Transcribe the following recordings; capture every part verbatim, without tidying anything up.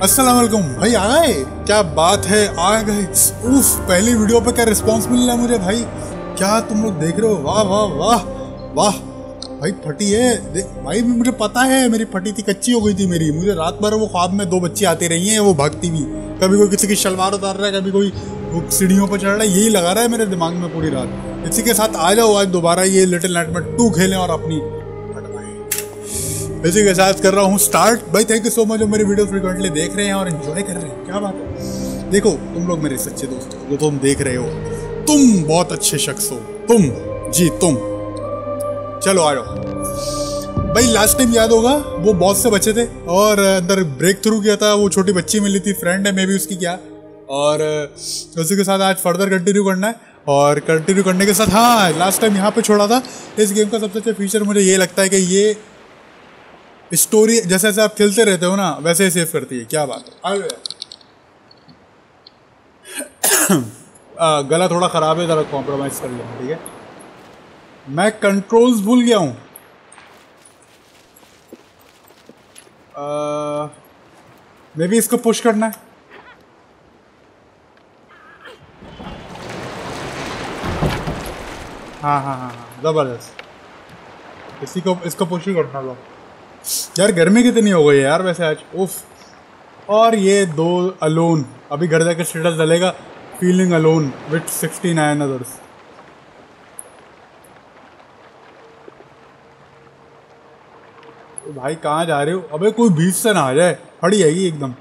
अस्सलाम वालेकुम भाई, आ गए? क्या बात है, आ गए। उफ, पहली वीडियो पे क्या रिस्पांस मिल रहा है मुझे भाई। क्या तुम लोग देख रहे हो? वाह वाह वाह वाह भाई, फटी है भाई। मुझे पता है मेरी फटी थी, कच्ची हो गई थी मेरी। मुझे रात भर वो ख्वाब में दो बच्ची आती रही हैं, वो भागती हुई। कभी कोई किसी की शलवार उतार रहा है, कभी कोई सीढ़ियों पर चढ़ रहा है। यही लगा रहा है मेरे दिमाग में पूरी रात। इसी के साथ आ जाओ आज दोबारा ये लिटिल नाइटमेयर टू खेलें और अपनी इसी के साथ कर रहा हूँ स्टार्ट। भाई थैंक यू सो मच जो मेरी वीडियो फ्रीक्वेंटली देख रहे हैं और एंजॉय कर रहे हैं। क्या बात है। देखो तुम लोग मेरे सच्चे दोस्त हो, जो तुम देख रहे हो, तुम बहुत अच्छे शख्स हो। तुम जी तुम चलो आ जाओ भाई। लास्ट टाइम याद होगा वो बॉस से बचे थे और अंदर ब्रेक थ्रू किया था। वो छोटी बच्ची मिली थी, फ्रेंड है मे भी उसकी क्या। और उसी के साथ आज फर्दर कंटिन्यू करना है। और कंटिन्यू करने के साथ हाँ, लास्ट टाइम यहाँ पे छोड़ा था। इस गेम का सबसे अच्छा फीचर मुझे ये लगता है कि ये स्टोरी जैसे जैसे आप खेलते रहते हो ना, वैसे ही सेव करती है। क्या बात है। आ, गला थोड़ा ख़राब है, ज़रा कॉम्प्रोमाइज़ कर लें, ठीक है। मैं कंट्रोल्स भूल गया हूँ। मे बी इसको पुश करना है। हाँ हाँ हाँ हाँ ज़बरदस्त। इसी को इसको पुश ही करना लो यार। गर्मी कितनी हो गई है यार वैसे आज, उफ। और ये दो अलोन, अभी घर जाकर स्टेटस डलेगा, feeling alone with sixty nine others. तो भाई कहाँ जा रहे हो? अबे कोई बीच से ना आ जाए, फड़ी आएगी एकदम।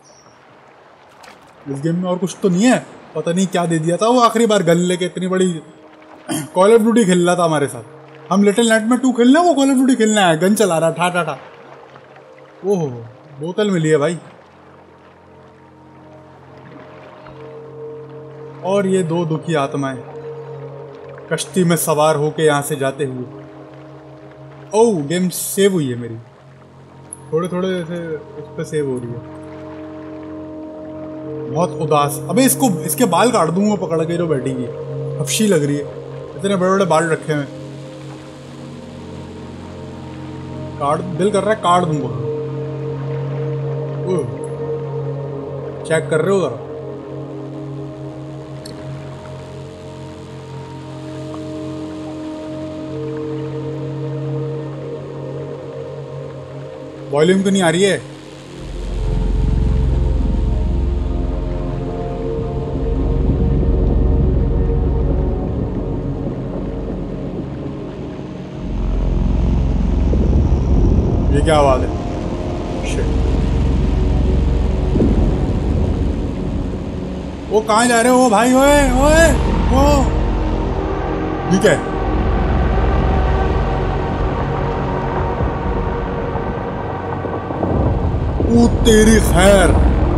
इस गेम में और कुछ तो नहीं है, पता नहीं क्या दे दिया था वो आखिरी बार गन लेके। इतनी बड़ी कॉल ऑफ ड्यूटी खेल रहा था हमारे साथ। हम लिटिल नाइटमेयर टू खेलना है, वो कॉल ऑफ ड्यूटी खेलना है। गन चला रहा ठा ठा ठा। ओहो बोतल मिली है भाई। और ये दो दुखी आत्माएं कश्ती में सवार होके यहाँ से जाते हुए। ओह गेम सेव हुई है मेरी, थोड़े थोड़े ऐसे उस पर सेव हो रही है। बहुत उदास। अबे इसको इसके बाल काट दूंगा पकड़ के जो बैठेगी, हफ्शी लग रही है। इतने बड़े बड़े बाल रखे हैं, काट दिल कर रहा है काट दूंगा। चेक कर रहे हो जरा। वॉल्यूम तो नहीं आ रही है। ये क्या आवाज है? वो कहाँ जा रहे हो भाई? ओए ओए वो ठीक है। ओ तेरी खैर,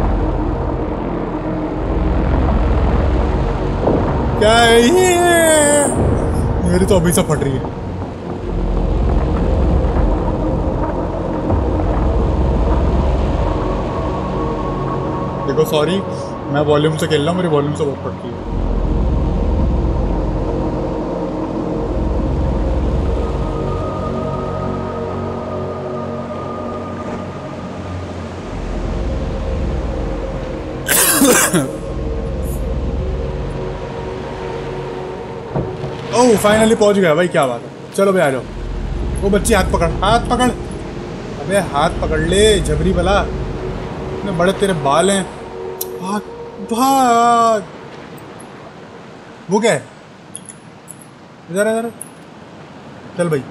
क्या है ये? मेरी तो अभी से फट रही है। देखो सॉरी, मैं वॉल्यूम से खेल रहा हूँ, मेरी वॉल्यूम से बहुत फटती है। ओह फाइनली पहुंच गया भाई, क्या बात है। चलो भाई आ जाओ। वो बच्ची हाथ पकड़, हाथ पकड़। अबे हाथ पकड़ ले झबरी बला, इतने बड़े तेरे बाल हैं। भाग भाग। वो क्या है? इधर इधर चल भाई।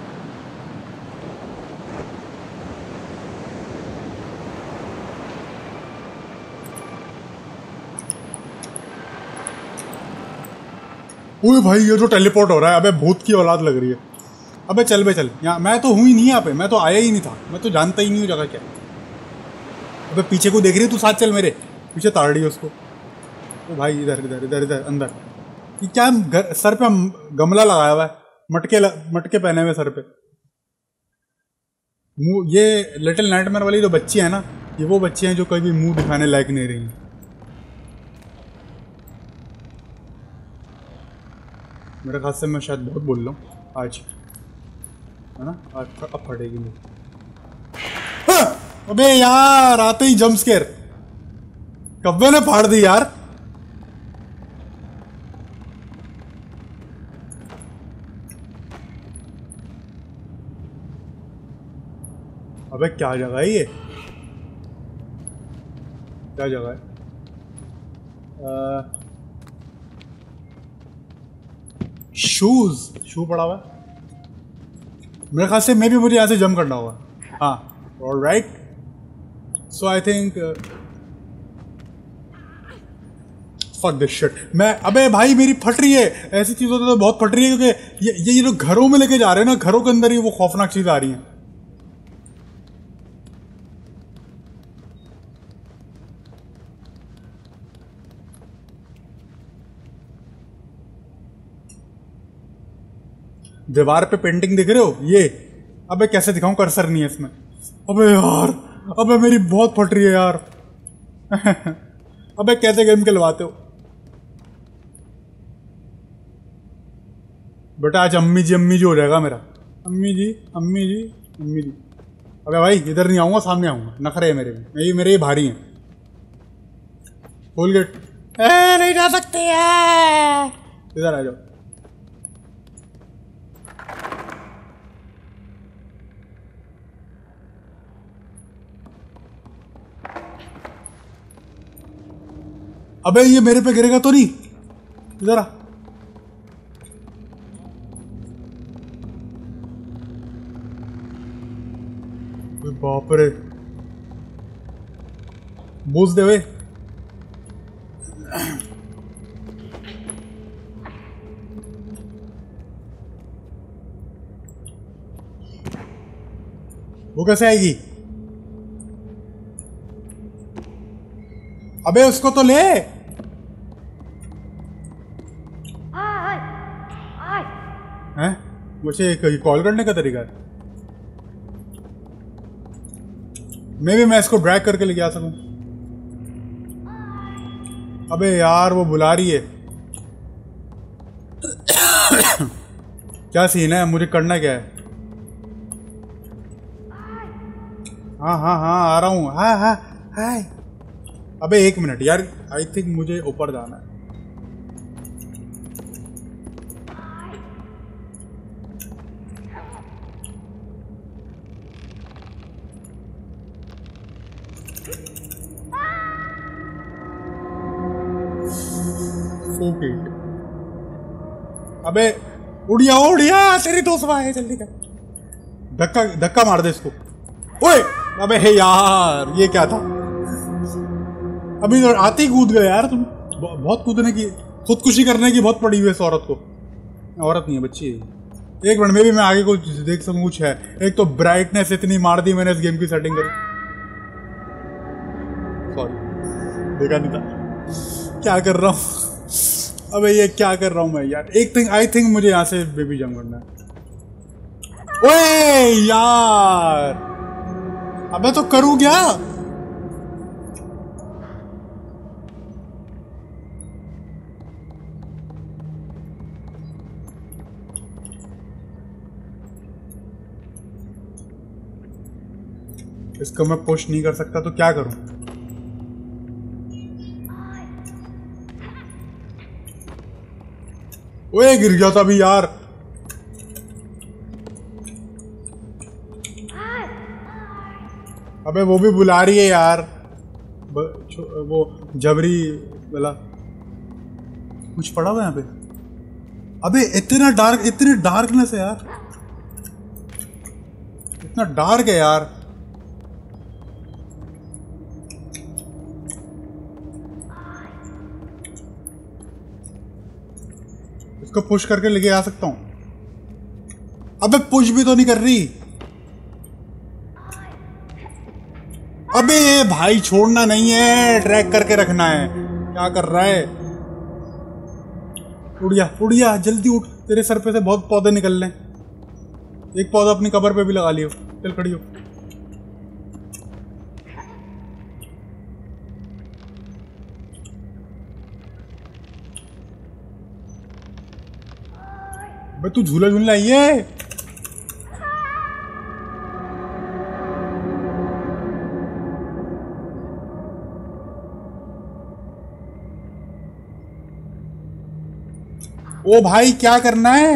ओए भाई ये जो टेलीपोर्ट हो रहा है, अबे भूत की औलाद लग रही है। अबे चल बे चल, यहाँ मैं तो हूँ ही नहीं, यहाँ पे मैं तो आया ही नहीं था। मैं तो जानता ही नहीं हूँ जगह क्या। अबे पीछे को देख रही है तू? साथ चल मेरे पीछे, ताड़ रही है उसको। ओ भाई इधर इधर इधर इधर अंदर। ये क्या घर, सर पे गमला लगाया हुआ है, मटके ल, मटके पहने हुए सर पे। मुंह, ये लिटिल नाइटमेयर वाली जो बच्ची है ना, ये वो बच्ची हैं जो कभी मुंह दिखाने लायक नहीं रही। मेरे ख्याल से मैं शायद बहुत बोल रहा हूँ आज, है ना? आज अब फटेगी मुझे। अबे यार आते ही जंप स्केयर। कब्बे ने फाड़ दी यार। अबे क्या जगह है ये? क्या जगह है? शूज शू पड़ा हुआ है मेरे ख्याल से। मे भी मुझे यहाँ से जंप करना होगा। हाँ alright. So I think fuck this shit. मैं अबे भाई मेरी फट रही है। ऐसी चीजों से तो बहुत फट रही है क्योंकि ये ये ये लोग घरों में लेके जा रहे हैं ना, घरों के अंदर ही वो खौफनाक चीज आ रही है। दीवार पे पेंटिंग दिख रहे हो ये? अबे कैसे दिखाऊं, कर्सर नहीं है इसमें। अबे यार, अबे मेरी बहुत फट रही है यार। अबे कैसे गेम खिलवाते हो बेटा? आज अम्मी जी अम्मी जी हो जाएगा मेरा। अम्मी जी अम्मी जी अम्मी जी। अबे भाई इधर नहीं आऊंगा, सामने आऊंगा। नखरे है मेरे में, मेरे मेरे भारी हैं। खोल गेट। नहीं जा सकते यार, इधर आ जाओ। अबे ये मेरे पे गिरेगा तो नहीं? इधर आ। बाप रे, बूझ दे वे। वो कैसे आएगी? अबे उसको तो ले। हैं? मुझे कॉल करने का तरीका है। मैं भी मैं इसको ड्रैग करके लेके आ सकूं। अबे यार वो बुला रही है। क्या सीन है? मुझे करना क्या है? हाँ हाँ हाँ आ रहा हूँ। हाँ हाँ हाय। अबे एक मिनट यार, आई थिंक मुझे ऊपर जाना है। अबे उड़िया उड़िया, तेरी दोस्त है, जल्दी कर। धक्का धक्का मार दे इसको। ओए अबे हे यार, ये क्या था? अभी तो आते ही कूद गए यार तुम। बहुत कूदने की, खुदकुशी करने की बहुत पड़ी हुई है इस औरत को। औरत नहीं है, बच्ची है। एक मिनट में भी मैं आगे कुछ देख सकूं कुछ है। एक तो ब्राइटनेस इतनी मार दी मैंने इस गेम की सेटिंग करी। सॉरी, देखा नहीं था क्या कर रहा हूँ। अबे ये क्या कर रहा हूँ मैं यार। एक थिंग आई थिंक मुझे यहाँ से बेबी जंप करना है। ओए यार, अबे तो करूँ क्या? इसको मैं पुश नहीं कर सकता तो क्या करूं? ओए गिर गया था अभी यार। अबे वो भी बुला रही है यार, वो जबरी वाला। कुछ पड़ा हुआ यहाँ पे? अबे इतना डार्क, इतनी डार्कनेस है यार, इतना डार्क है यार। इसको पुश करके लेके आ सकता हूं। अबे पुश भी तो नहीं कर रही। अबे भाई छोड़ना नहीं है, ट्रैक करके रखना है। क्या कर रहा है? उड़िया उड़िया, जल्दी उठ, तेरे सर पे से बहुत पौधे निकल रहे हैं। एक पौधा अपनी कबर पे भी लगा लियो। चल खड़ी हो। भाई तू झूला झूलना आई है? ओ भाई क्या करना है?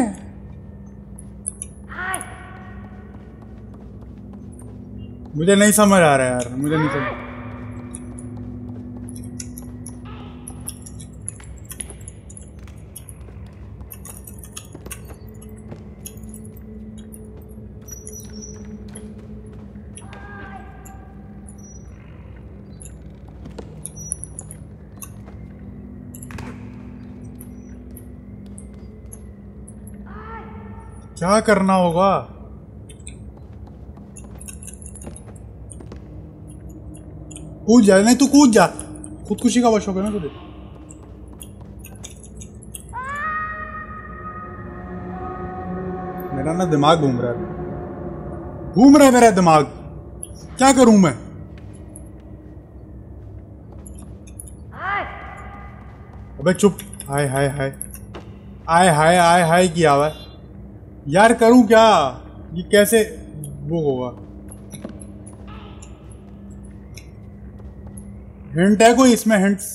मुझे नहीं समझ आ रहा है यार, मुझे नहीं समझ। क्या करना होगा? कूद जा, नहीं तू कूद जा, खुदकुशी का वश हो गया ना तुझे। मेरा ना दिमाग घूम रहा है, घूम रहा है मेरा दिमाग। क्या करूं मैं? अबे चुप। हाय हाय हाय आय हाय आय हाय किया हुआ है यार। करूं क्या? ये कैसे वो होगा? हिंट है कोई इसमें? हिंट्स?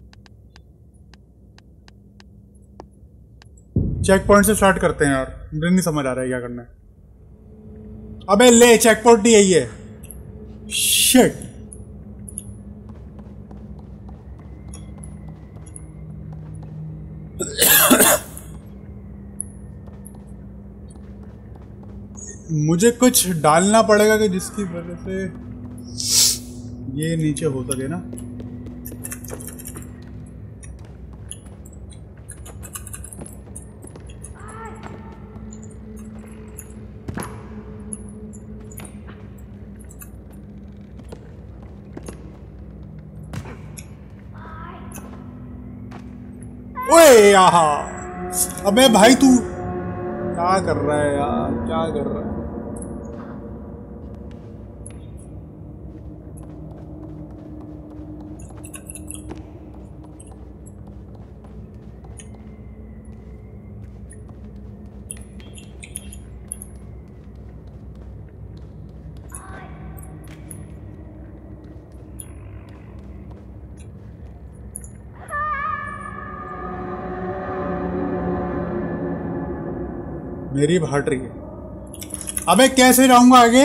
चेक पॉइंट से स्टार्ट करते हैं यार, मुझे नहीं समझ आ रहा है क्या करना है। अबे ले, चेक पॉइंट ही यही है। शिट। मुझे कुछ डालना पड़ेगा कि जिसकी वजह से ये नीचे हो सके ना। ओए आहा, अबे भाई तू क्या कर रहा है यार? क्या कर रहा है? मेरी हट रही है। अबे कैसे जाऊंगा आगे?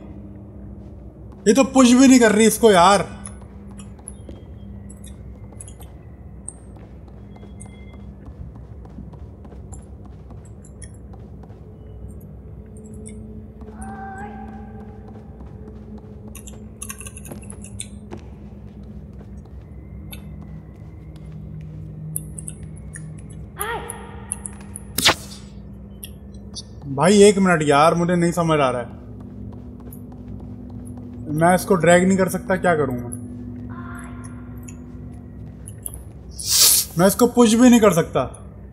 ये तो पुश भी नहीं कर रही इसको यार। भाई एक मिनट यार, मुझे नहीं समझ आ रहा है। मैं इसको ड्रैग नहीं कर सकता, क्या करूंगा? मैं इसको पुश भी नहीं कर सकता।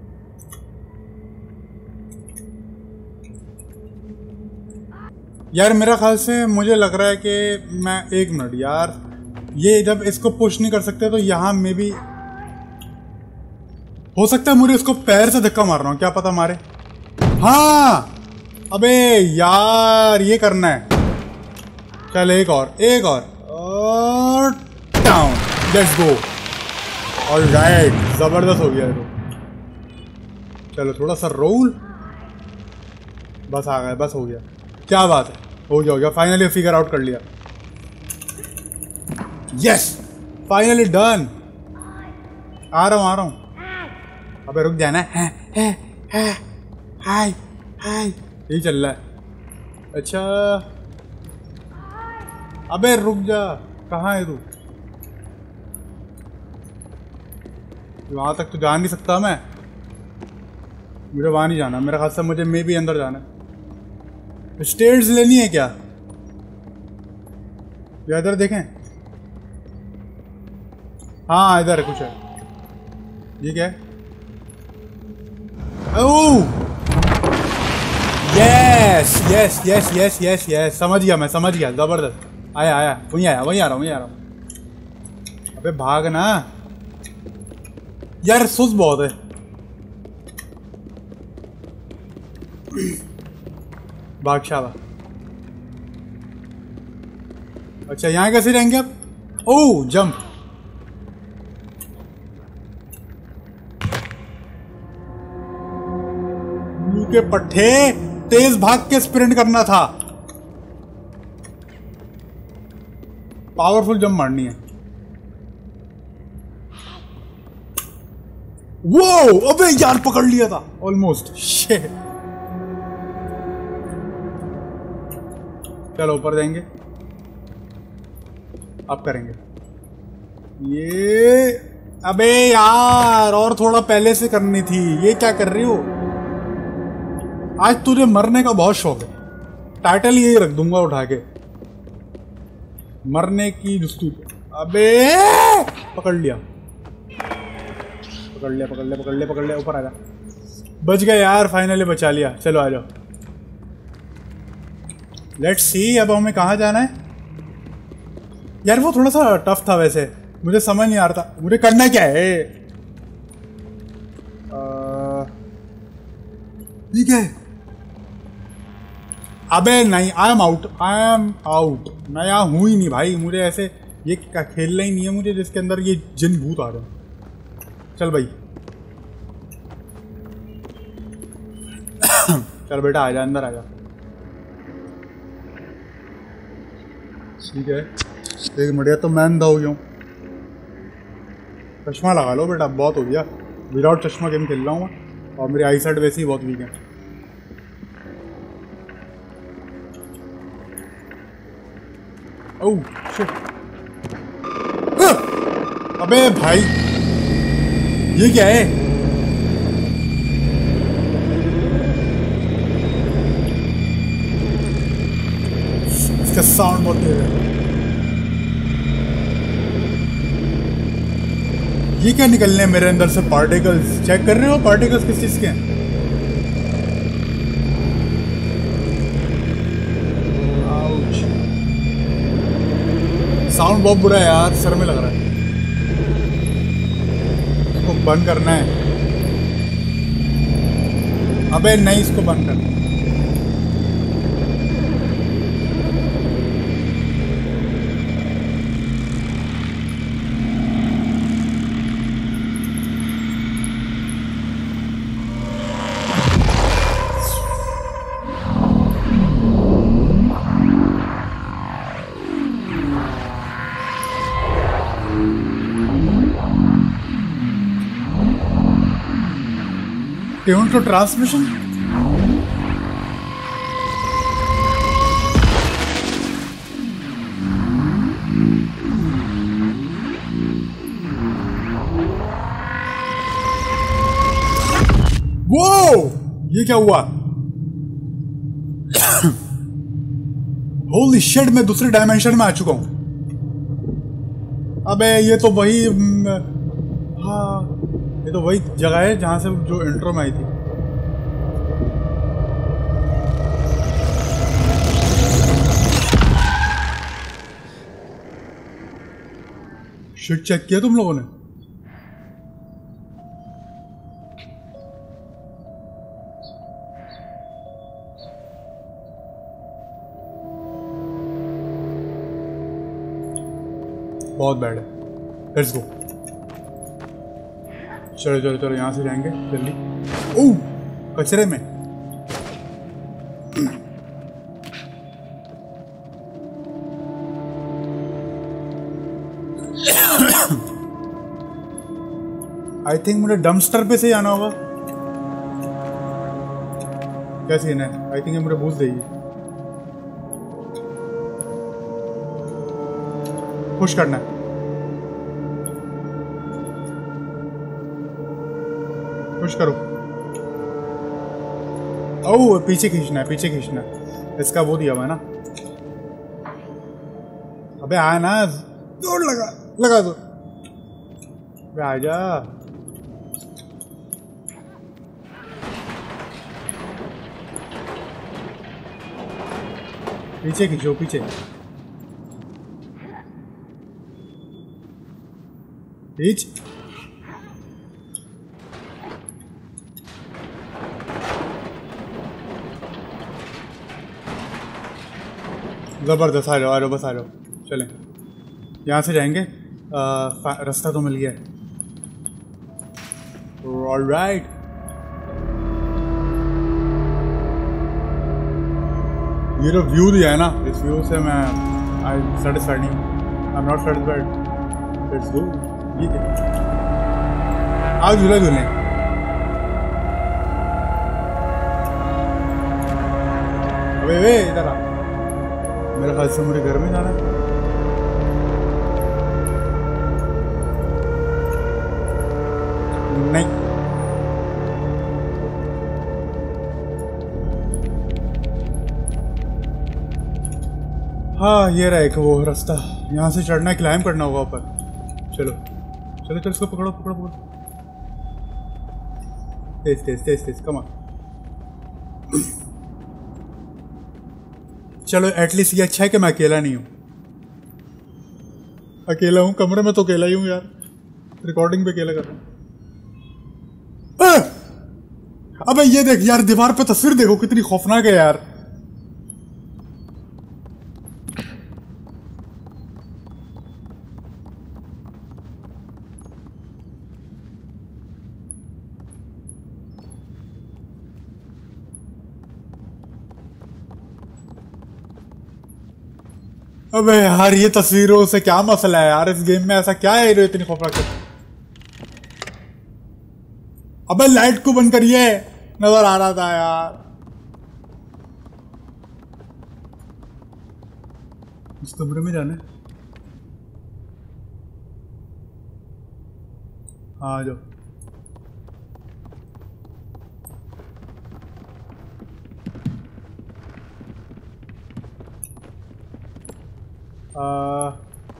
यार मेरा ख्याल से मुझे लग रहा है कि मैं, एक मिनट यार, ये जब इसको पुश नहीं कर सकते तो यहां में भी हो सकता है मुझे इसको पैर से धक्का मार रहा हूं, क्या पता मारे। हाँ अबे यार ये करना है। चल एक और, एक और, और डाउन, लेट्स गो। ऑलराइट, जबरदस्त हो गया है तो। चलो थोड़ा सा रोल, बस आ गया, बस हो गया। क्या बात है, हो गया हो गया, फाइनली फिगर आउट कर लिया। Yes, finally done. आ रहा हूँ आ रहा हूँ। अबे रुक जाना है, है, है, हाय हाय, यही चल रहा है। अच्छा अबे रुक जा, कहाँ है तू? वहां तक तो जा नहीं सकता मैं, मुझे वहां नहीं जाना। मेरा ख्याल से मुझे मे भी अंदर जाना है। स्टेयर्स लेनी है क्या? या इधर देखें? हाँ इधर कुछ है। ये क्या है? Oh yes yes yes yes yes yes, समझ गया मैं, समझ गया। जबरदस्त, आया आया, वहीं आया, वहीं आ रहा हूँ, वहीं आ रहा हूँ। अबे भाग ना यार, सुस्त बहुत है। बादशाह। अच्छा यहाँ कैसे रहेंगे अब? Oh jump. उल्लू के पट्टे, तेज भाग के स्प्रिंट करना था। पावरफुल जंप मारनी है। वो अबे यार पकड़ लिया था ऑलमोस्ट। शिट। चलो ऊपर जाएंगे, अब करेंगे ये। अबे यार और थोड़ा पहले से करनी थी। ये क्या कर रही हो? आज तुझे मरने का बहुत शौक है। टाइटल यही रख दूंगा उठा के, मरने की जुस्तू। अबे पकड़ लिया पकड़ लिया पकड़ लिया पकड़ लिया पकड़ लिया। ऊपर आ जा। बच गया यार, फाइनली बचा लिया। चलो आ जाओ, लेट्स सी अब हमें कहाँ जाना है। यार वो थोड़ा सा टफ था वैसे, मुझे समझ नहीं आ रहा था मुझे करना क्या है। ठीक है। अबे नहीं, I am out, I am out. नया हूं ही नहीं भाई, मुझे ऐसे ये खेलना ही नहीं है मुझे जिसके अंदर ये जिन भूत आ रहे हैं। चल भाई चल बेटा आजा, अंदर आजा। ठीक है, एक मिनट तो मैं अंधा हो गया हूँ। चश्मा लगा लो बेटा, बहुत हो गया। विदाउट चश्मा गेम खेल रहा हूँ मैं, और मेरी आई साइट वैसे ही बहुत वीक है। Oh shit. अबे भाई ये क्या है? इसका साउंड बहुत तेज है। ये क्या निकलने हैं मेरे अंदर से पार्टिकल्स? चेक कर रहे हो पार्टिकल्स किस चीज के हैं? आउच। साउंड बहुत बुरा है यार, सर में लग रहा है। इसको बंद करना है। अबे नहीं, इसको बंद करना है। Tune to transmission. वो ये क्या हुआ? होली शिट, मैं दूसरे डायमेंशन में आ चुका हूं। अबे ये तो वही, हाँ ये तो वही जगह है जहां से जो इंट्रो में आई थी। शिट, चेक किया तुम लोगों ने? बहुत बैड है। Let's go. चलो चलो चलो, यहाँ से जाएंगे जल्दी। ओह, कचरे में। आई थिंक मुझे डम्पस्टर पे से जाना होगा। क्या सीन है? आई थिंक ये मुझे भूल देगी। पुश करना है। पुश करो। ओह, पीछे खींचना है, पीछे खींचना है। इसका वो दिया हुआ है ना। अबे आया ना, जोर लगा लगा दो। अबे आजा। पीछे खींचो, पीछे खींच। जबरदस्त, आ जाओ आ जाओ, बस आ जाओ। चलें, यहाँ से जाएंगे। रास्ता तो मिल गया है। ऑलराइट। ये जो व्यू दिया है ना, इस व्यू से मैं आई सेटिस्फाइड नहीं हूँ। I am not satisfied. Let's go. ये क्या? आओ झूला झूलें। अबे वे इधर आ। मेरे ख्याल से मुझे घर में जाना है। नहीं, हाँ ये रहा एक वो रास्ता। यहाँ से चढ़ना है, क्लाइंब करना होगा ऊपर। चलो चलो चलो, इसको पकड़ो पकड़ो पकड़ो। तेज तेज तेज तेज, कम ऑन। चलो एटलीस्ट ये अच्छा है कि मैं अकेला नहीं हूँ। अकेला हूँ कमरे में तो अकेला ही हूँ यार। रिकॉर्डिंग पे अकेला कर रहा हूँ। अबे ये देख यार, दीवार पे तस्वीर देखो कितनी खौफनाक है यार। अबे यार ये तस्वीरों से क्या मसला है यार, इस गेम में ऐसा क्या है जो इतनी खौफनाक है? अबे लाइट को बंद करिए, नजर आ रहा था यार। इस कमरे में जाना है। हाँ आ जाओ। आ,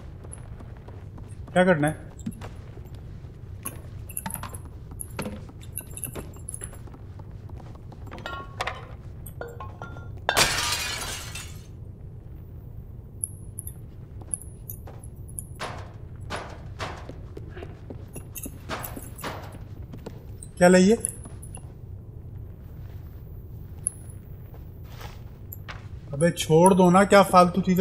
क्या करना है? क्या लाइए? अबे छोड़ दो ना, क्या फालतू चीजें।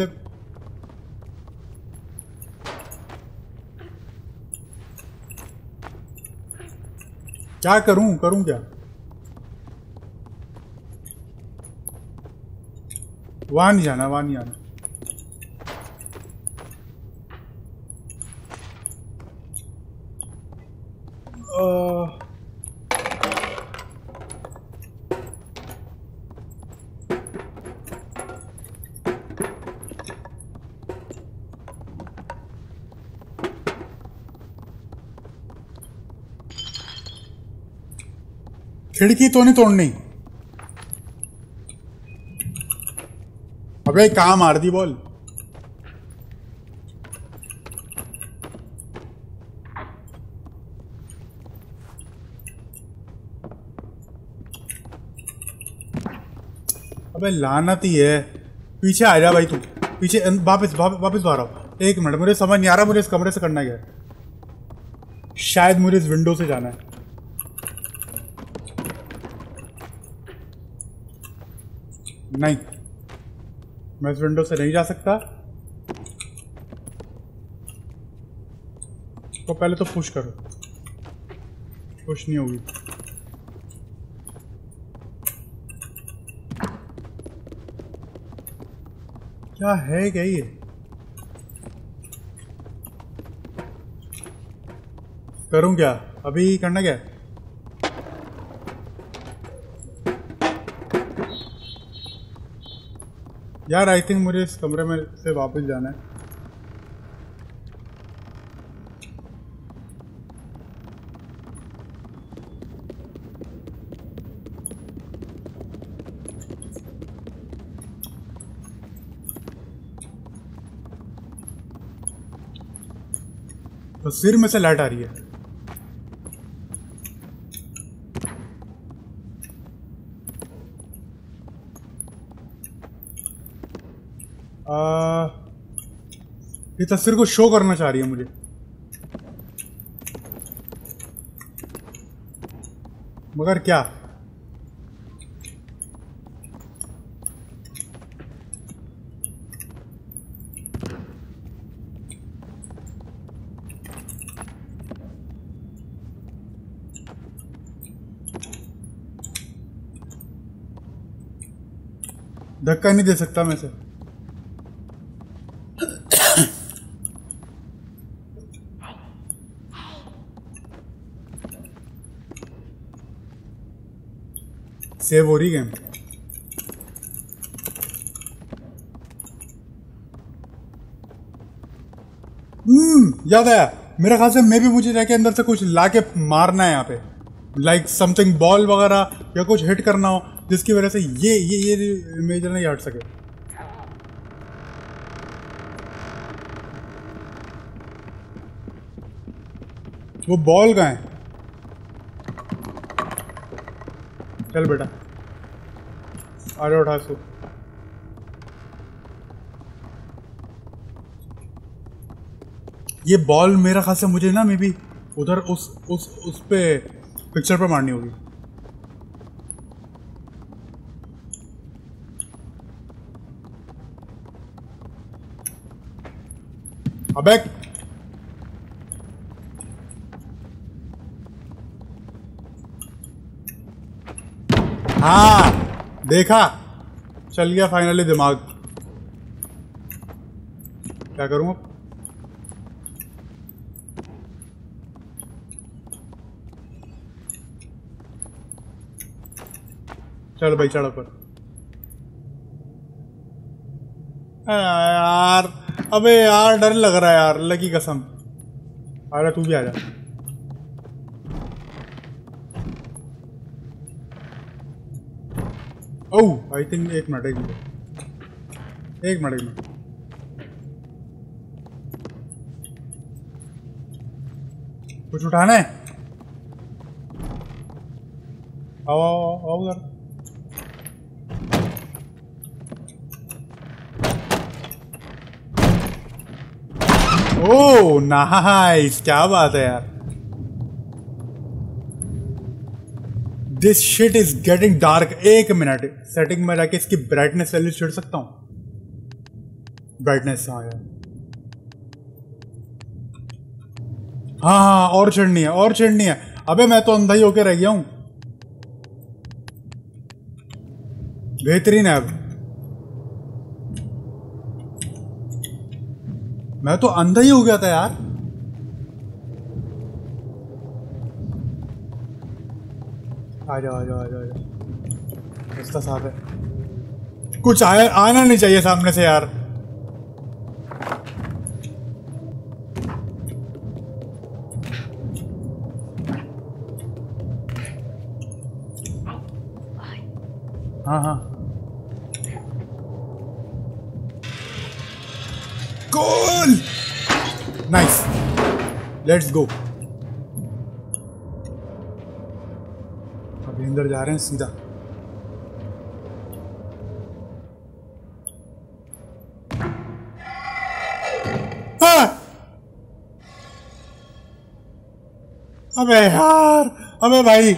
क्या करूं करूं क्या? वहां नहीं जाना, वहां नहीं जाना। आ... खिड़की तो नहीं तोड़नी। अबे कहाँ मार दी बॉल? अबे लानत ही है। पीछे आ जा भाई तू, पीछे वापस वापस बाहर आओ। एक मिनट, मुझे समझ नहीं आ रहा मुझे इस कमरे से करना क्या है। शायद मुझे इस विंडो से जाना है। नहीं, मैं इस विंडो से नहीं जा सकता। तो पहले तो पुश करो। पुश नहीं होगी। क्या है क्या ये? करूं क्या अभी? करना क्या है? यार आई थिंक मुझे इस कमरे में से वापस जाना है। तो सिर में से लाइट आ रही है। आ, ये तस्वीर को शो करना चाह रही है मुझे। मगर क्या? धक्का नहीं दे सकता मैं से। सेव हो रही गेम। हम्म याद आया, मेरे ख्याल से मैं भी मुझे जाके अंदर से कुछ लाके मारना है यहाँ पे, लाइक समथिंग बॉल वगैरह या कुछ हिट करना हो जिसकी वजह से ये ये ये मेजर नहीं हट सके। वो बॉल कहाँ है? चल बेटा अरे उठा सो। ये बॉल मेरा ख्याल से मुझे ना मे बी उधर उस उस उस पे पिक्चर पे मारनी होगी। अबे हाँ देखा, चल गया फाइनली दिमाग। क्या करूं अब? चल भाई चढ़ ऊपर। यार अबे यार डर लग रहा है यार, अल्लाह की कसम। अरे तू भी आ जा। ओह आई थिंक एक मिनट एक मिनट एक मिनट एक मिनट कुछ उठाना है? आओ आओ आओ उधर। ओह नाइस, क्या बात है यार। This shit is getting dark. एक मिनट, सेटिंग में जाके इसकी ब्राइटनेस वैल्यू छेड़ सकता हूं? ब्राइटनेस हाँ यार, हाँ हाँ और चढ़नी है और चढ़नी है। अबे मैं तो अंधा ही होके रह गया हूं। बेहतरीन है। अब मैं तो अंधा ही हो गया था यार। आ जाओ आ जाओ आ जाओ आ जाओ। रास्ता साफ है। कुछ आया आना नहीं चाहिए सामने से यार। हाँ हाँ गोल, नाइस, लेट्स गो। अभी अंदर जा रहे हैं सीधा। हाँ! अबे यार, अबे भाई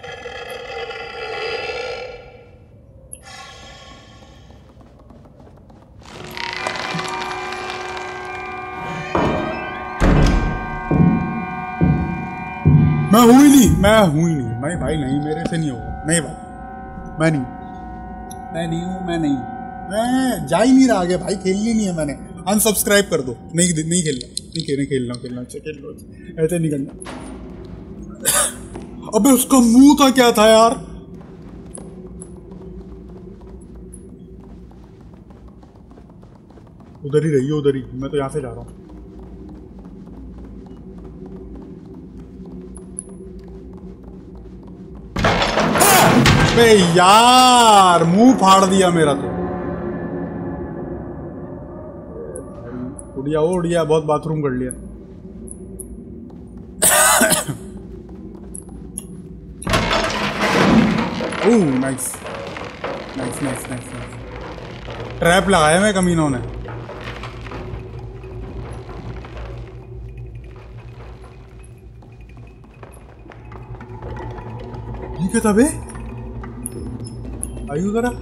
मैं हूं ही नहीं, मैं हूं ही नहीं भाई। भाई नहीं, मेरे से नहीं होगा। नहीं भाई मैं नहीं, मैं नहीं हूं, मैं नहीं हूं। मैं जा ही नहीं रहा आगे भाई, खेलनी नहीं है मैंने। अनसब्सक्राइब कर दो। नहीं नहीं खेलना, नहीं खेलना खेलना खेलना अच्छा खेल लो, ऐसे नहीं करना। अबे उसका मुंह था क्या था यार? उधर ही रही, उधर ही। मैं तो यहां से जा रहा हूं। अबे यार मुंह फाड़ दिया मेरा तो। उड़िया उड़िया, बहुत बाथरूम कर लिया। Oh nice nice nice nice. Trap लगाया मैं कमीनों ने। ठीक है तबे आयु जरा।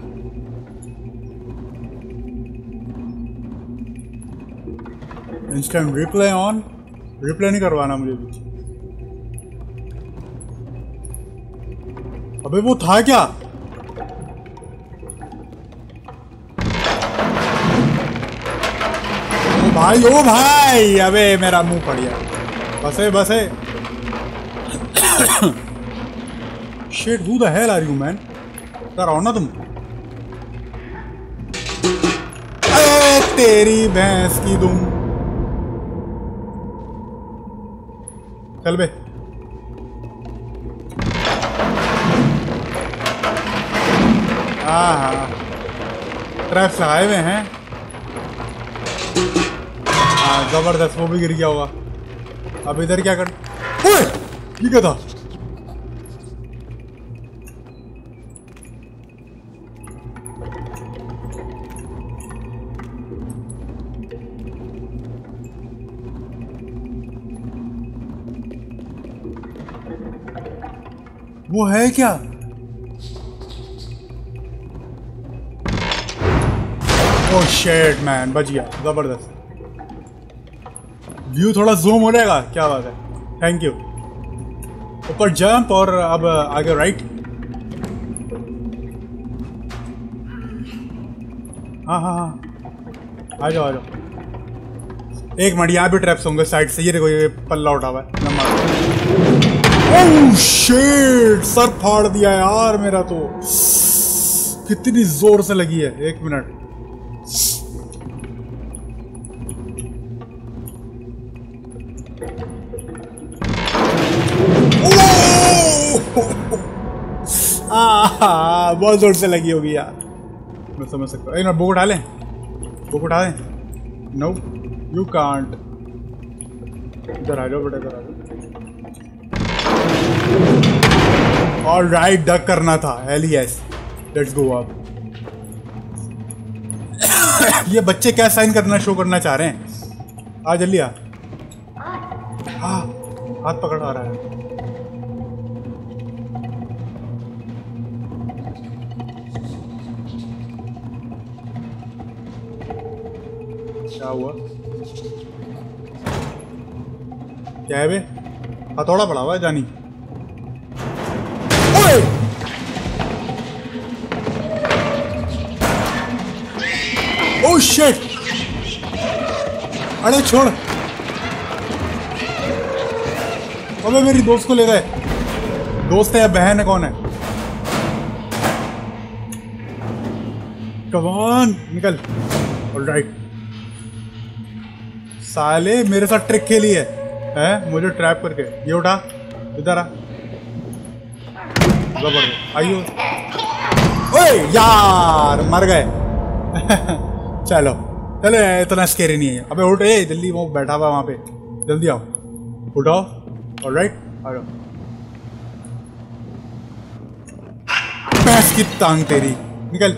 Instant replay on. रिप्ले नहीं करवाना मुझे भी। अबे वो था क्या? भाई ओ भाई, अबे मेरा मुंह पड़ गया। बसे बसे। Shit, who the hell are you man? कर आओ ना तुम। अरे तेरी भैंस की दुम। चल बे। हाँ हाँ, ट्रैप्स लगाए हुए हैं। हाँ जबरदस्त, वो भी गिर गया होगा। अब इधर क्या कर? ओए, ये क्या था? वो है क्या? ओह शिट मैन, बच गया। जबरदस्त। व्यू थोड़ा जूम हो जाएगा, क्या बात है। Thank you. ऊपर जंप और अब आगे राइट। हाँ हाँ हाँ, आ जाओ आ जाओ। एक मिनट, यहाँ भी ट्रैप्स होंगे साइड से। ये देखो, ये पल्ला उठा हुआ है। ओह शिट, सर फाड़ दिया यार मेरा तो। कितनी जोर से लगी है। एक मिनट। आ, बहुत जोर से लगी होगी यार, मैं समझ सकता हूँ। बुक उठा लें, बुक उठा लें। No you can't. इधर आ जाओ बेटा, इधर आ जाओ। ऑल राइट, डक करना था। Hell yes, let's go. अब ये बच्चे क्या साइन करना शो करना चाह रहे हैं? आ जल्दी आ। हाँ, हाथ पकड़ आ रहा है। क्या हुआ? क्या है बे? हथौड़ा पड़ा हुआ है जानी। ओए! Oh shit! अरे छोड़। अबे मेरी दोस्त को ले गए। दोस्त है या बहन है, कौन है? कम ऑन, निकल। ऑलराइट। साले मेरे साथ ट्रिक खेली है, है? मुझे ट्रैप करके। ये उठा, इधर आ। जबरदस्त। आइयो। ओए यार, मर गए। चलो चलो, इतना स्केरी नहीं है। अबे उठ, ए जल्दी, वो बैठा हुआ वहां पे। जल्दी आओ, उठाओ। ऑलराइट, आ जाओ। भैंस की टांग तेरी, निकल।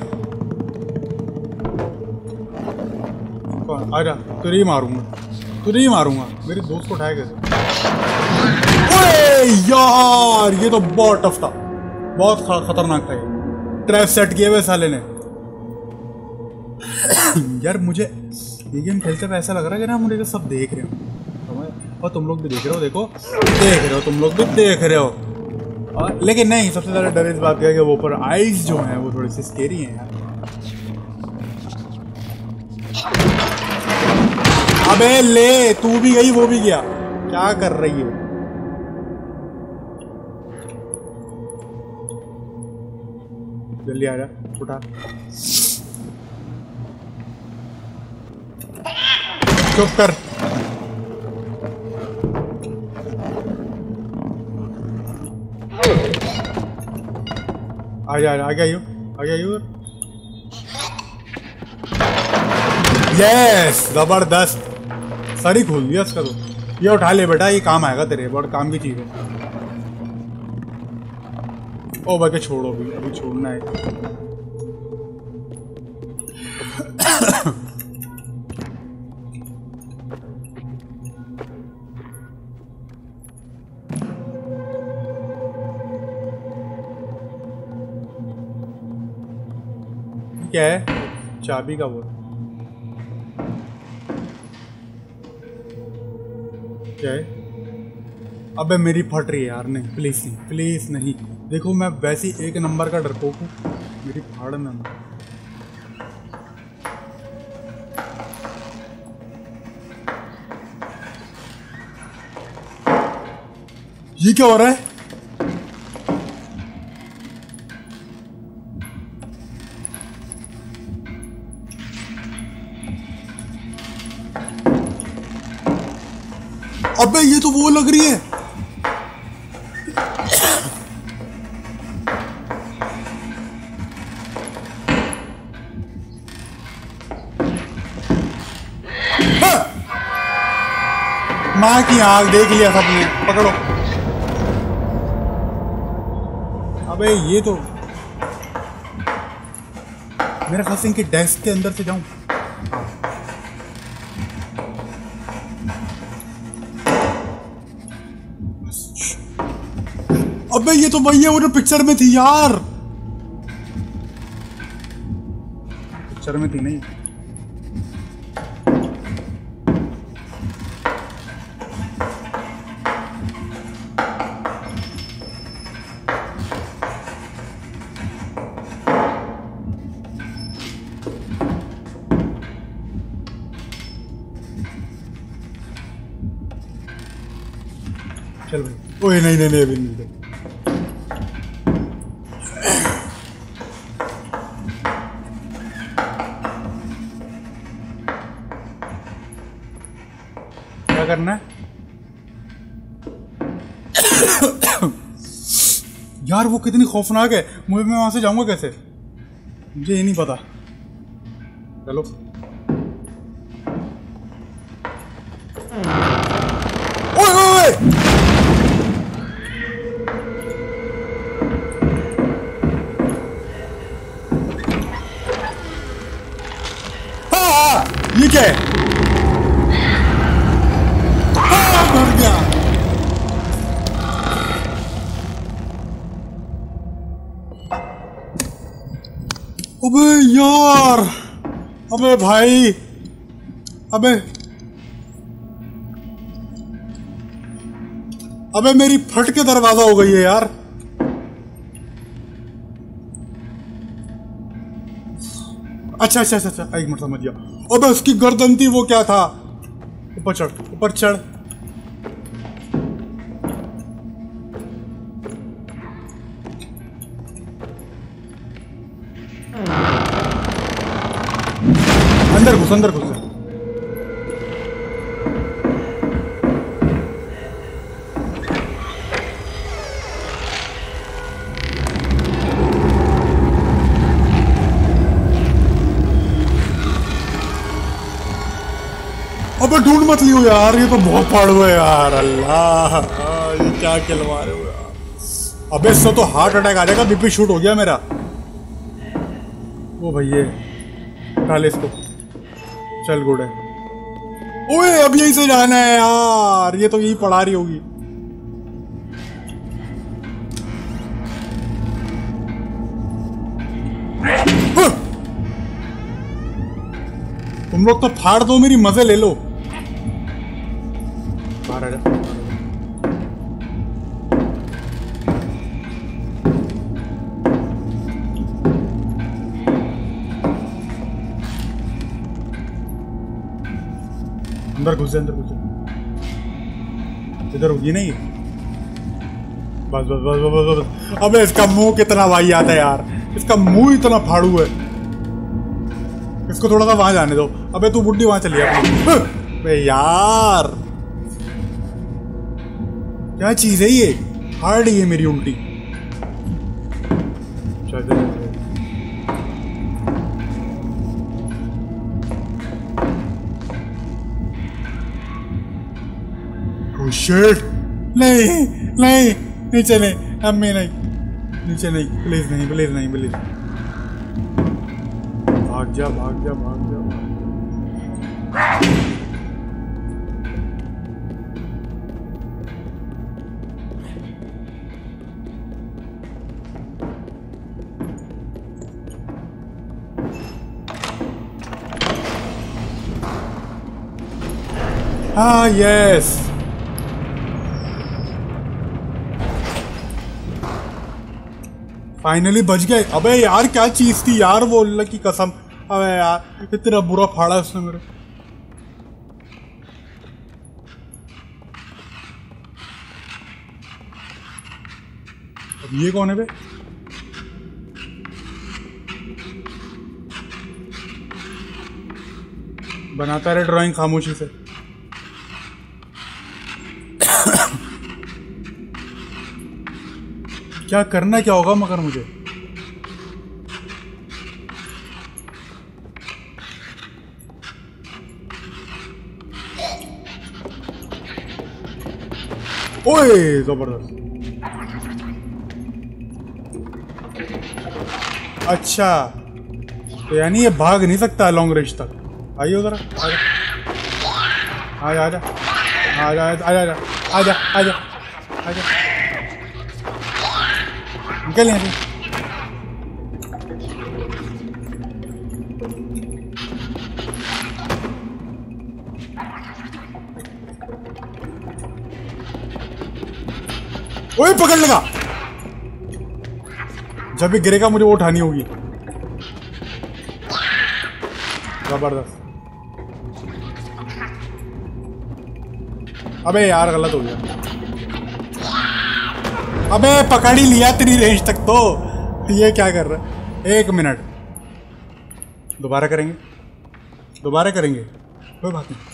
आजा, तुझे ही मारूंगा, तुझे ही मारूंगा। मेरी दोस्त को उठाया कैसे? ओए यार, ये तो बहुत टफ था, बहुत खतरनाक था ये। ट्रैप सेट किए हुए साले ने। यार मुझे ये गेम खेलते हुए ऐसा लग रहा है कि ना मुझे सब देख रहे हो, और तुम लोग भी देख रहे हो। देखो, देख रहे हो, तुम लोग भी देख रहे हो। और लेकिन नहीं, सबसे ज्यादा डर इस बात का है कि वो ऊपर आइज जो है वो थोड़ी सी स्केरी है यार। अबे ले, तू भी गई, वो भी गया। क्या कर रही हो? जल्दी आ जा, उठा। चुप कर। आ जा, आ गया यू, आ गया यू। यस, जबरदस्त। सर ही खोल दिया इसका तो। ये उठा ले बेटा, ये काम आएगा तेरे, बहुत काम की चीज है। ओ बाकी छोड़ो, अभी अभी छोड़ना है। क्या है? चाबी का वो क्या है? अबे मेरी फट रही है यार। नहीं प्लीज नहीं, प्लीज नहीं। देखो मैं वैसे ही एक नंबर का डरपोक हूँ, मेरी फाड़ में। ये क्या हो रहा है? अबे ये तो वो लग रही है। माँ की आग देख लिया सबने। पकड़ो। अबे ये तो मेरा ख्याल से इनके डेस्क के अंदर से जाऊं। अबे ये तो वही है वो जो पिक्चर में थी यार। पिक्चर में थी नहीं। चल भाई। ओए नहीं नहीं नहीं अभी नहीं। क्या करना है यार? वो कितनी खौफनाक है। मुझे मैं वहां से जाऊंगा कैसे? मुझे ये नहीं पता। चलो ओए ओए हाँ, ये क्या है? हाँ, मर गया। अबे यार, अबे भाई, अबे अबे मेरी फट के दरवाजा हो गई है यार। अच्छा अच्छा अच्छा अच्छा एक मिनट समझ गया। अबे उसकी गर्दन थी, वो क्या था? ऊपर चढ़, ऊपर चढ़। अंदर घुस, अंदर घुस। अबे ढूंढ मत लियो यार, ये तो बहुत फाड़ू है यार। अल्लाह, ये क्या खिलवा रहे हो यार? अबे इससे तो हार्ट अटैक आ जाएगा। बीपी शूट हो गया मेरा। ओ भैया उठा ले इसको। चल गुड है। ओए अब यहीं से जाना है यार। ये तो यही पढ़ा रही होगी। तुम लोग तो फाड़ दो, मेरी मजे ले लो। बाहर आ जा। अंदर घुस जा, अंदर घुस जा। इधर होगी नहीं। बस बस बस बस बस बस। अबे इसका मुंह कितना वाही आता है यार। इसका मुंह इतना फाड़ू है। इसको थोड़ा सा वहां जाने दो। अबे तू बुड्ढी वहां चली जा। अबे यार क्या चीज है ये? हार्ड ही है मेरी उल्टी। चल शिट। नहीं नहीं नीचे नहीं, अम्मी नहीं, नीचे नहीं, प्लीज नहीं, प्लीज नहीं, प्लीज। भाग जा, भाग जा, भाग जा। हाँ यस। फाइनली बच गए। अबे यार क्या चीज थी यार वो, अल्लाह की कसम। अबे यार इतना बुरा फाड़ा उसने मेरे। ये कौन है बे? बनाता रहे ड्राइंग खामोशी से। क्या करना क्या होगा मगर मुझे? ओए जबरदस्त। अच्छा तो यानी ये भाग नहीं सकता लॉन्ग रेंज तक। आइए जरा, आजा आजा आजा आजा आजा आजा आजा आजा निकल यहाँ से। ओए पकड़ लगा। जब भी गिरेगा मुझे वो उठानी होगी। जबरदस्त। अबे यार गलत हो गया। अबे पकड़ ही लिया तेरी रेंज तक तो। ये क्या कर रहा है? एक मिनट, दोबारा करेंगे, दोबारा करेंगे, कोई बात नहीं।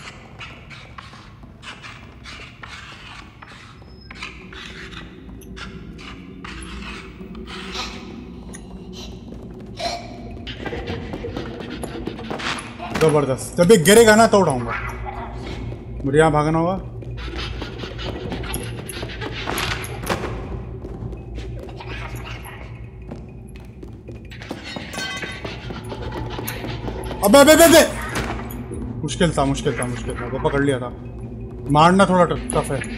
जबरदस्त। जब भी गिरेगा ना तो उठाऊंगा। मुझे यहाँ भागना होगा। अबे अबे अबे मुश्किल था मुश्किल था मुश्किल था। वो पकड़ लिया था। मारना थोड़ा टफ है।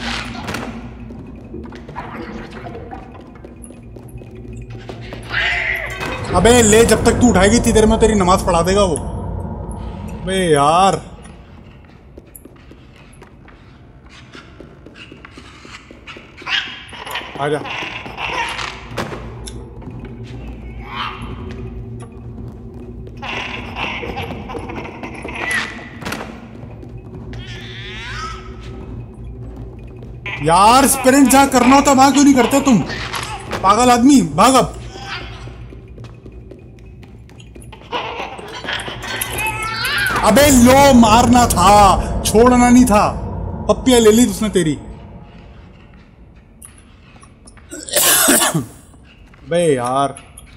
अबे ले, जब तक तू उठाएगी इतनी देर में तेरी नमाज पढ़ा देगा वो। अबे यार आजा। यार स्प्रिंट जहां करना होता वहां क्यों नहीं करते तुम पागल आदमी? भाग अब। अबे लो, मारना था, छोड़ना नहीं था। पप्पियां ले ली उसने तेरी। बे यार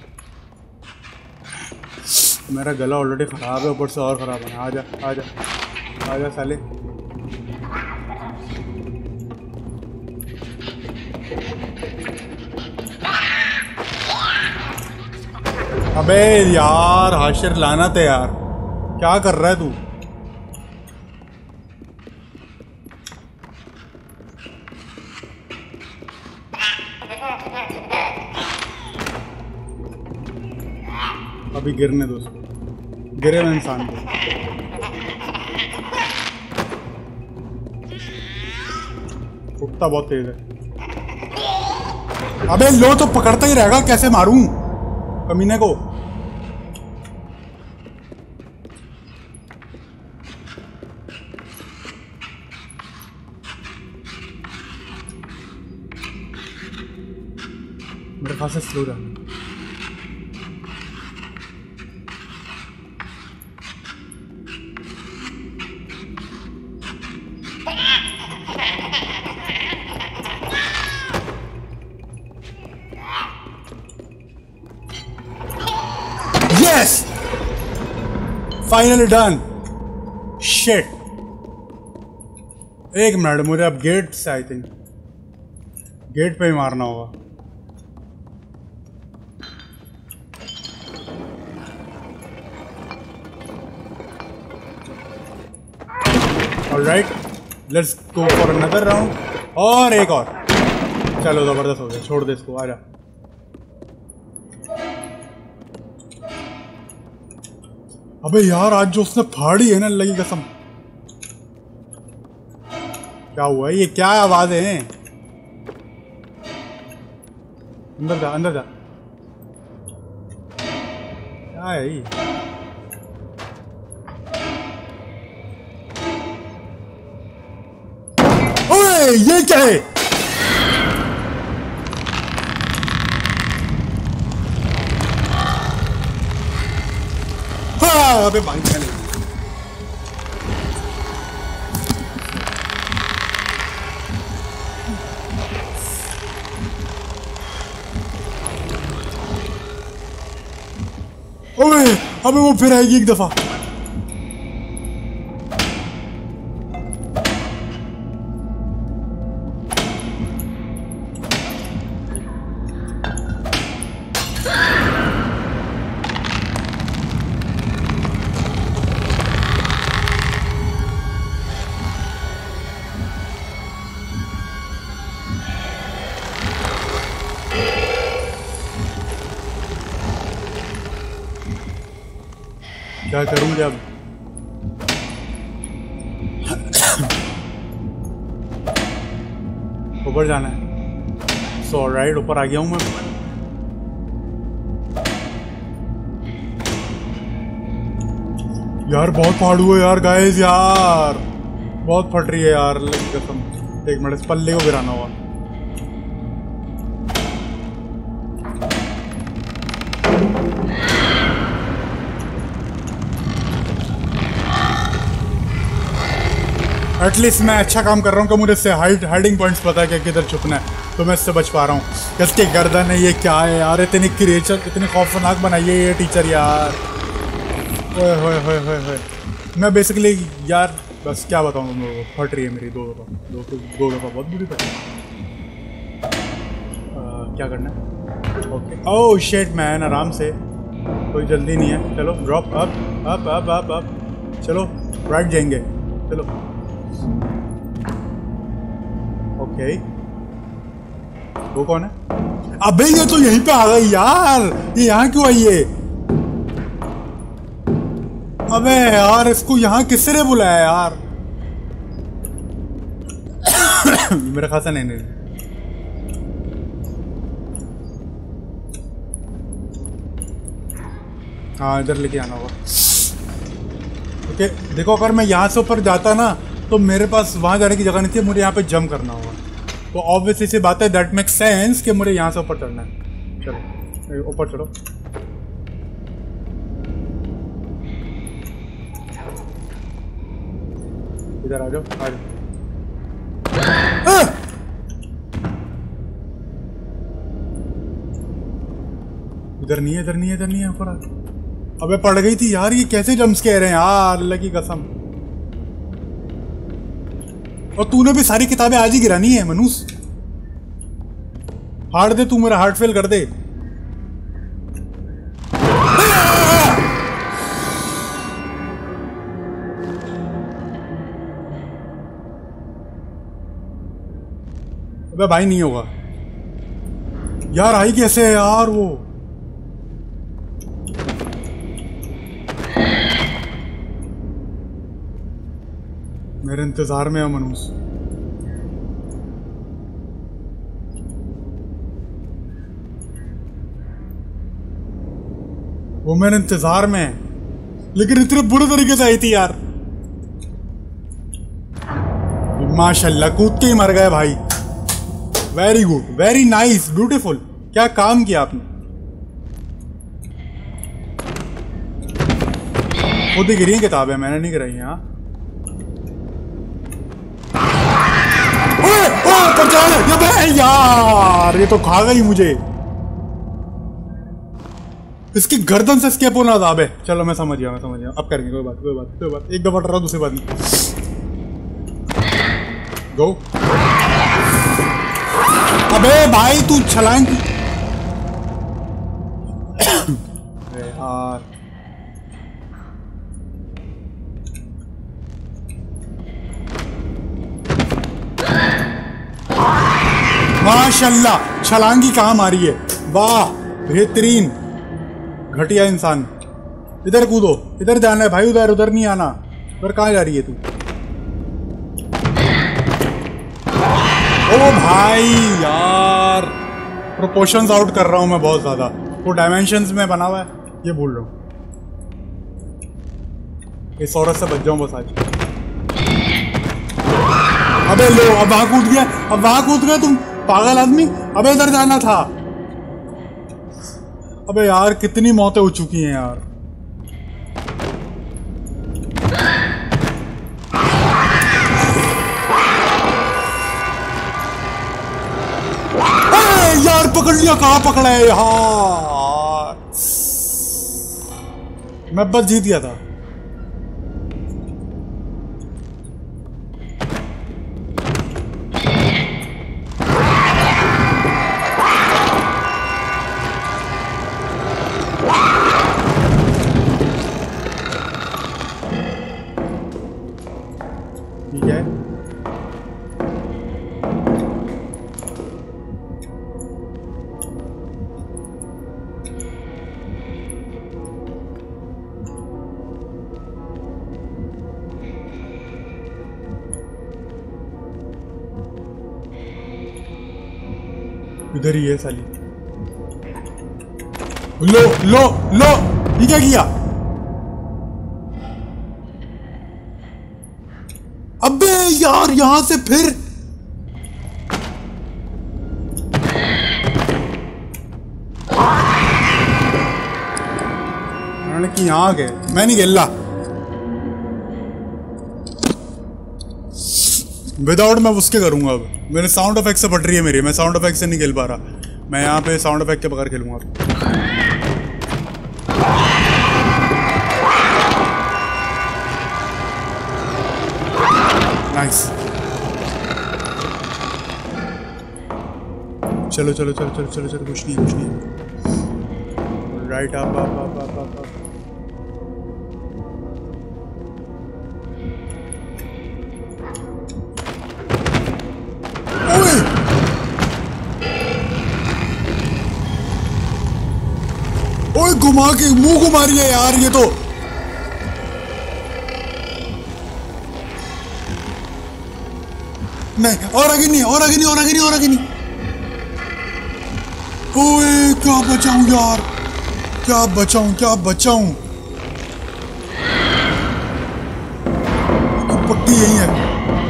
मेरा गला ऑलरेडी खराब है, ऊपर से और खराब है। आजा आजा आजा साले। अबे यार हाशिर लानत है यार, क्या कर रहा है तू? अभी गिरने दो उसको, गिरे हुए इंसान को। उठता बहुत तेज है। अबे लो तो पकड़ता ही रहेगा, कैसे मारूं कमीने को? मेरे ख्याल से स्लो रहना। Yes! Finally done. Shit. एक मिनट, मुझे अब गेट से आई थिंक गेट पे ही मारना होगा। Alright, let's go for another round. और एक और। चलो जबरदस्त हो गया, छोड़ दे इसको, आजा। अबे यार आज जो उसने फाड़ी है ना, लगी कसम। क्या हुआ है? ये क्या आवाज है? अंदर जा अंदर जा। क्या है ये? ओए ये क्या है? अबे भाई चले ओए अबे वो फिर आएगी एक दफा। क्या करूंगे अब? ऊपर जाना है। सो राइट ऊपर आ गया हूं मैं। यार बहुत फाड़ू है यार गाइस यार, बहुत फट रही है यार कसम। एक मिनट इस पल्ले को गिराना हुआ। एटलीस्ट मैं अच्छा काम कर रहा हूँ कि मुझे इससे हाइड हाइडिंग पॉइंट्स पता है कि किधर छुपना है, तो मैं इससे बच पा रहा हूँ। इसके गर्दन है, ये क्या है यार, इतनी क्रिएचर इतनी खौफनाक बनाई है ये टीचर यार। ओए होए होए होए होए मैं बेसिकली यार बस क्या बताऊँ तुम लोगों को, फट रही है मेरी दो दफ़ा दो दो दफ़ा बहुत बुरी फट रही है। क्या करना है? ओके ओह शिट मैन, आराम से, कोई जल्दी नहीं है। चलो drop up up up up up चलो राइट जाएंगे चलो। ओके वो कौन है? अबे ये तो यहीं पे आ गई यार, ये यहाँ क्यों आई है? अबे यार इसको यहाँ किसने बुलाया यार? मेरा खासा नहीं नहीं हाँ इधर लेके आना होगा। ओके देखो अगर मैं यहाँ से ऊपर जाता ना तो मेरे पास वहां जाने की जगह नहीं थी, मुझे यहाँ पे जंप करना होगा। तो ऑब्वियसली सी बात है, दैट मेक्स सेंस कि मुझे यहाँ से ऊपर चढ़ना है। चलो ऊपर चढ़ो। इधर आ जाओ आ जाओ। इधर नहीं है इधर नहीं है इधर नहीं है ऊपर आ। अबे पड़ गई थी यार, ये कैसे जंप स्केयर हैं यार, अल्लाह की कसम। और तूने भी सारी किताबें आज ही गिरानी है मनुष। हार्ट दे, तू मेरा हार्ट फेल कर दे। अबे भाई नहीं होगा यार, आई कैसे है यार वो? मेरे इंतजार में है मनुष। वो मेरे इंतजार में है, लेकिन इतने बुरे तरीके से आई थी यार। माशाल्लाह कूद के ही मर गए भाई। Very good, very nice, beautiful. क्या काम किया आपने। खुद ही गिरी है किताबें, मैंने नहीं गिराई। हाँ ये यार, ये तो खा गई मुझे। इसकी गर्दन से स्केप होना था। अबे चलो मैं समझ गया मैं समझ गया अब करेंगे, कोई बात कोई बात कोई बात। एक दफा डरा दूसरी बात नहीं। गो। अबे भाई तू छलांग यार। माशाल्लाह छलांगी कहाँ मारी है, वाह बेहतरीन। घटिया इंसान। इधर कूदो, इधर जाना है भाई, उधर उधर नहीं आना। उधर कहाँ जा रही है तू? ओ भाई यार, प्रोपोर्शंस आउट कर रहा हूं मैं बहुत ज्यादा। वो डायमेंशंस में बना हुआ है, ये भूल रहा हूँ। इस औरत से बच जाऊं बस आज। अबे लो, अब वहां कूद गया, अब वहां कूद गया तुम पागल आदमी। अबे इधर जाना था। अबे यार कितनी मौतें हो चुकी हैं यार। यार पकड़ लिया, कहाँ पकड़ा है यार, मैं बस जीत गया था। ठीक है, इधर ही है साली। लो लो लो, ये क्या किया? अबे यार यहां से फिर कि यहां आ गए, मैं नहीं खेल रहा विदाउट, मैं उसके करूंगा। अब मेरे साउंड इफेक्ट से फट रही है मेरी, मैं साउंड इफेक्ट से नहीं खेल पा रहा, मैं यहाँ पे साउंड इफेक्ट के बगैर खेलूंगा। नाइस, चलो चलो चलो चलो चलो चलो, कुछ नहीं कुछ नहीं। राइट आप आप आप आप आप आप ओए घुमा के मुंह घुमा रही है यार ये तो। नहीं, और आगे नहीं, और आगे नहीं, और आगे नहीं, और आगे नहीं। ओए क्या बचाऊं यार, क्या बचाऊं, क्या बचाऊं, तो पट्टी यही है।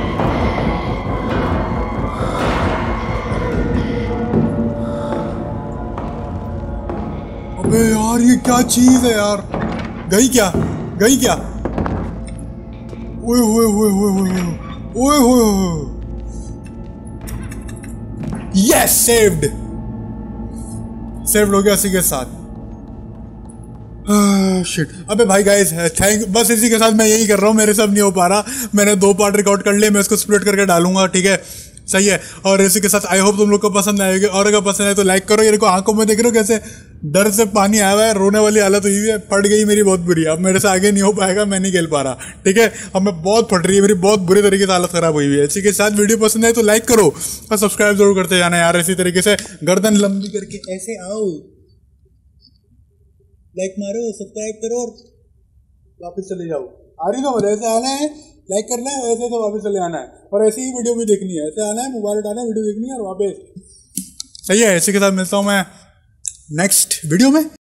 अबे यार ये क्या चीज है यार, गई क्या, गई क्या? ओए ओए ओए ओए ओए ओए ओए, यस सेव्ड, सेव्ड हो गया इसी के साथ। शिट, अबे भाई गाइस थैंक, बस इसी के साथ मैं यही कर रहा हूँ, मेरे से अब नहीं हो पा रहा, मैंने दो पार्ट रिकॉर्ड कर लिए, मैं इसको स्प्लिट करके डालूंगा, ठीक है, सही है। और इसी के साथ आई होप तुम लोग को पसंद आएगी, और अगर पसंद आए तो लाइक करो। ये देखो आंखों में देख रहे हो कैसे डर से पानी आया हुआ है, रोने वाली हालत हुई है, फट गई मेरी बहुत बुरी, अब मेरे से आगे नहीं हो पाएगा, मैं नहीं खेल पा रहा, ठीक है, अब मैं बहुत फट रही है मेरी, बहुत बुरी तरीके से हालत खराब हुई है। इसी के साथ वीडियो पसंद आए तो लाइक करो और सब्सक्राइब जरूर करते जाना यार, इसी तरीके से गर्दन लंबी करके ऐसे आओ, लाइक मारो, सब्सक्राइब करो और वापस चले जाओ। आ रही तो मजा, ऐसे आना है, लाइक करना है, वैसे तो वापस चले आना है, और ऐसी ही वीडियो भी देखनी है, ऐसे आना है, मोबाइल उठाना है, वीडियो देखनी है और वापस, सही है। इसी के साथ मिलता हूँ मैं नेक्स्ट वीडियो में।